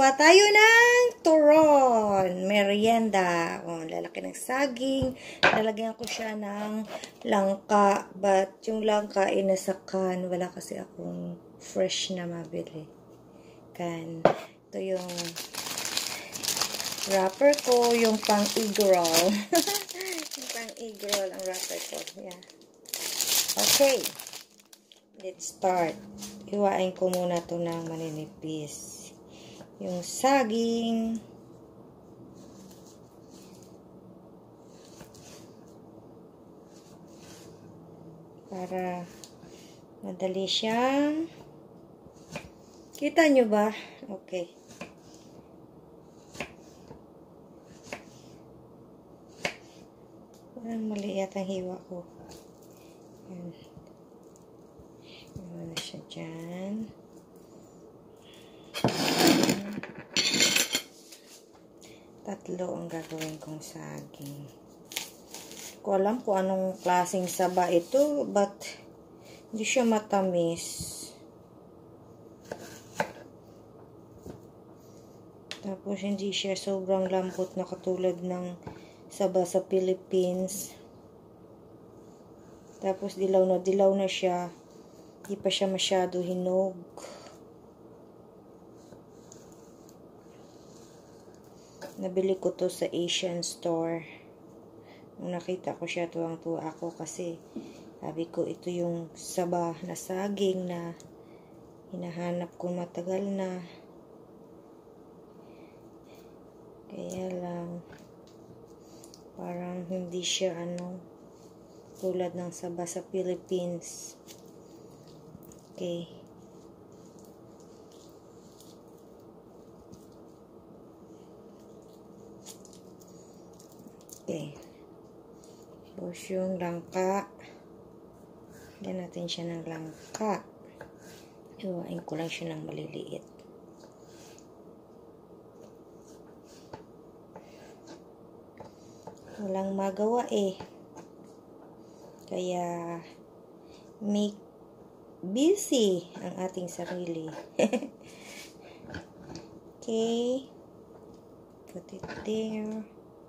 Gagawa tayo ng turon. Merienda. O, lalaki ng saging. Lalagyan ko siya ng langka. But, yung langka ay nasa can. Wala kasi akong fresh na mabili. Can. Ito yung wrapper ko. Yung pang egg roll. Yung pang egg roll ang wrapper ko. Yeah. Okay. Let's start. Iwain ko muna ito ng maninipis. Yung saging. Para madali siyang. Kita nyo ba? Okay. Parang mali yata ang hiwa ko. Yan. Iwan na siya dyan. Tatlo ang gagawin kong saging. Hindi ko alam kung anong klaseng saba ito, but hindi siya matamis. Tapos hindi siya sobrang lambot na katulad ng saba sa Philippines. Tapos dilaw na siya. Hindi pa siya masyado hinog. Nabili ko to sa Asian store. Nung nakita ko siya, tuwang-tuwa ako kasi sabi ko, ito yung saba na saging na hinahanap ko matagal na. Kaya lang, parang hindi siya tulad ng saba sa Philippines. Okay. Okay. Tapos yung langka. Lagyan natin siya ng langka. Iwain ko lang siya ng maliliit. Walang magawa eh. Kaya make busy ang ating sarili. Okay. Put it there.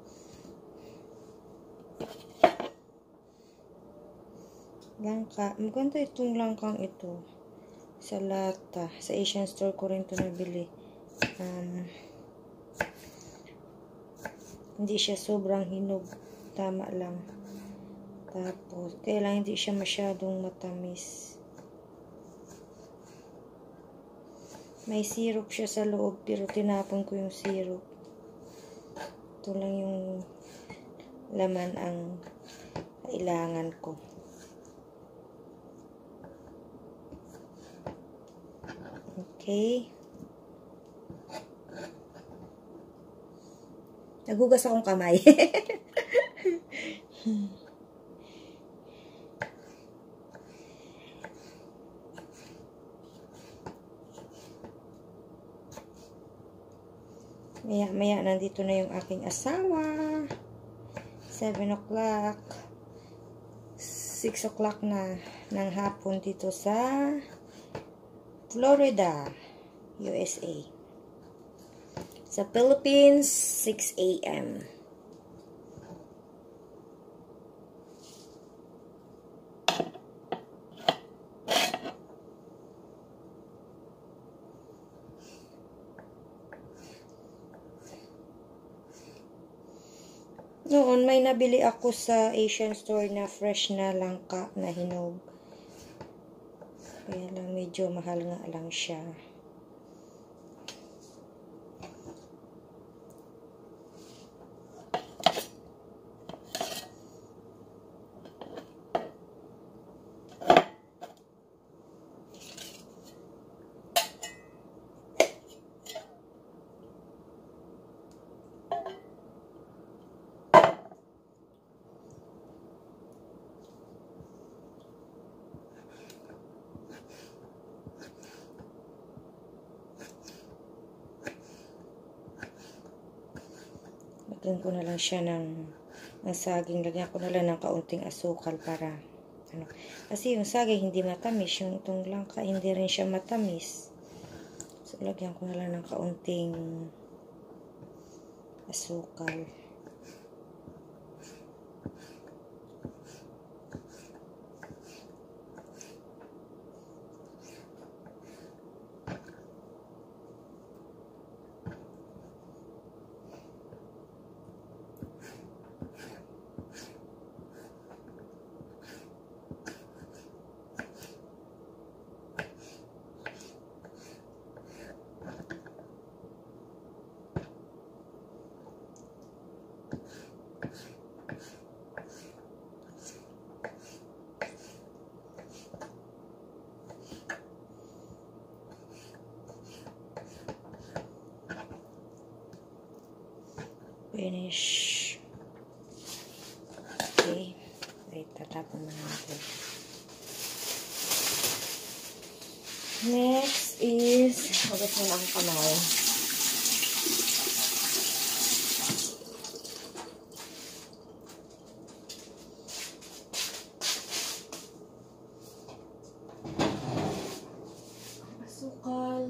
Langka. Maganda itong langkang ito. Sa lata. Sa Asian store ko rin ito nabili. Hindi siya sobrang hinog. Tama lang. Tapos, kaya lang hindi siya masyadong matamis. May syrup siya sa loob, pero tinapon ko yung syrup. Ito lang yung laman ang kailangan ko. Okay. Nagugas akong kamay. Maya nandito na yung aking asawa. 7 o'clock. 6 o'clock na ng hapon dito sa Florida, USA. Sa Philippines, 6 a.m. Noon, may nabili ako sa Asian store na fresh na langka na hinog. Kaya lang medyo mahal nga lang siya. Lagyan ko na lang siya ng saging. Lagyan ko na lang ng kaunting asukal para kasi yung saging hindi matamis. Yung itong langka hindi rin siya matamis. So, lagyan ko na lang ng kaunting asukal. Finish. Okay. Wait, tatapon na natin. Next is, hugas mo na ang kamay. Asukal.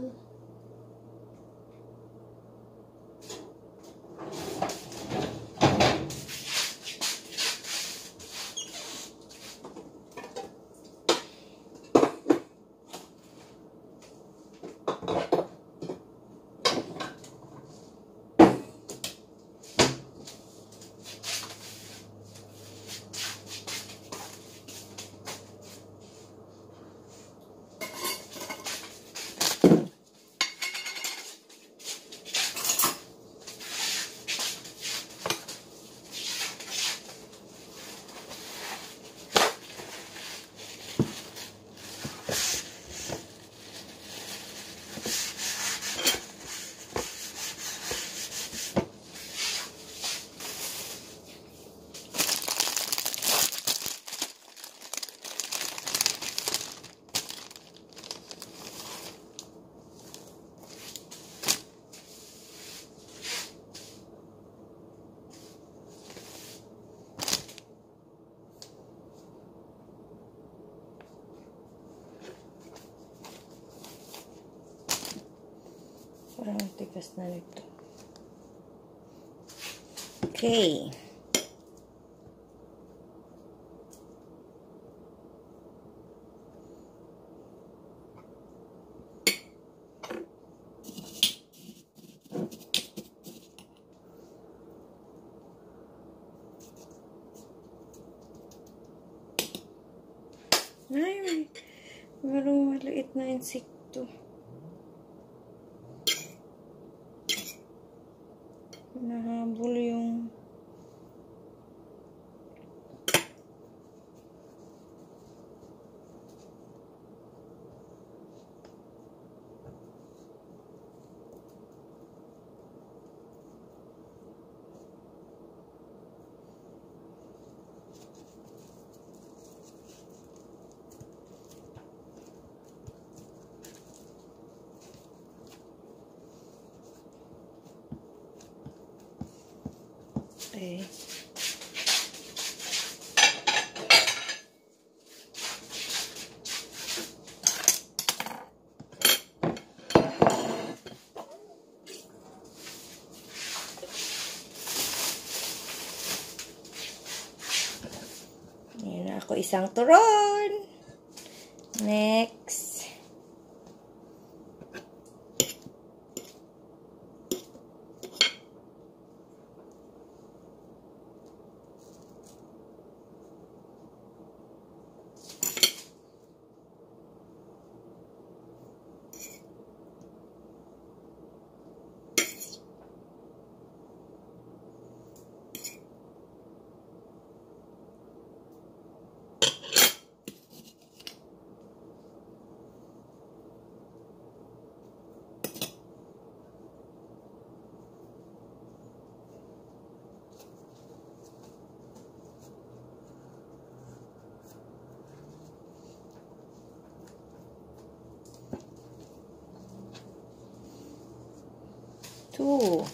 Parang tigas na nito. Okay. Ay, merong maliit na insekto. Nahabol yung okay. Ayan na ako isang turon. Next. Two.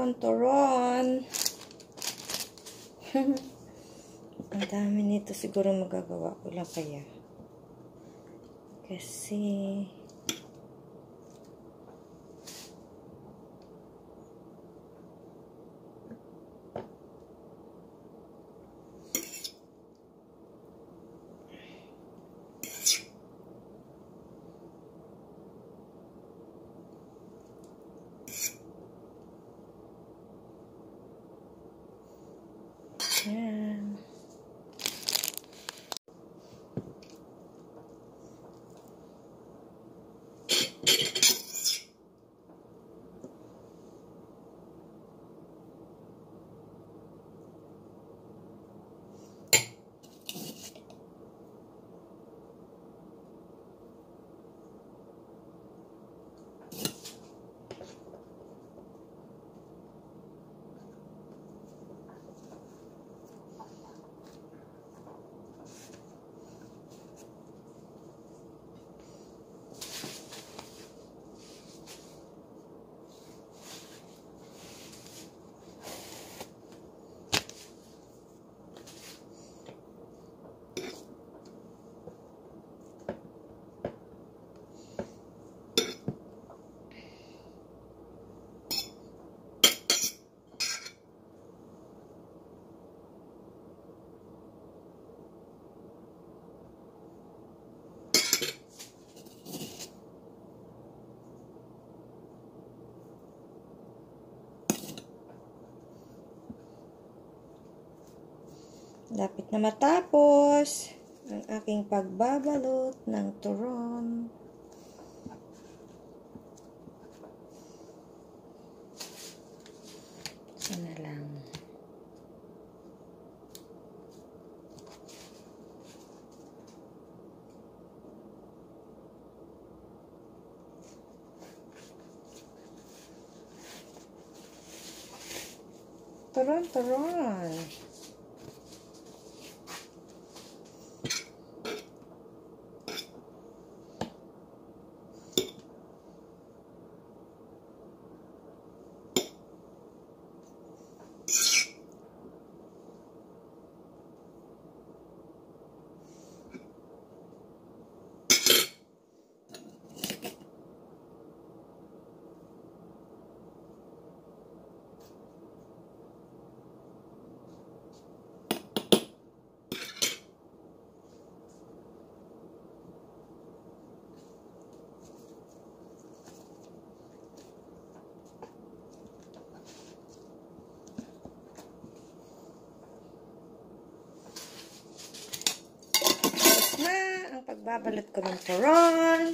Turon. Ang dami nito. Siguro magagawa ko lang kaya. Kasi yan. Lapit na matapos ang aking pagbabalot ng turon. Sana lang. Turon, turon. Pagbabalot ko ng turon.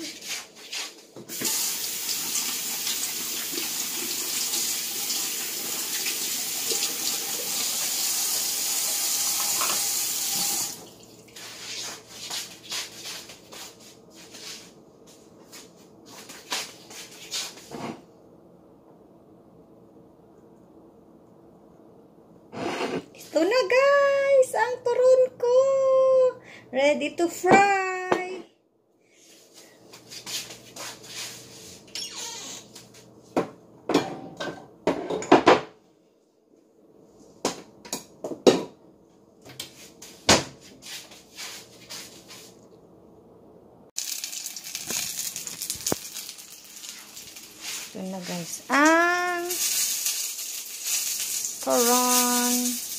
Ito na guys, ang turon ko. Ready to fry. Ito na guys, ang turon.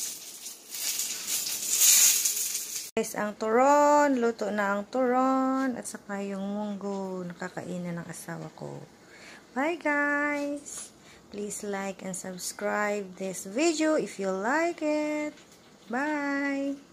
Guys, ang turon, luto na ang turon at saka yung munggo nakakainan ng asawa ko. Bye guys! Please like and subscribe this video if you like it. Bye!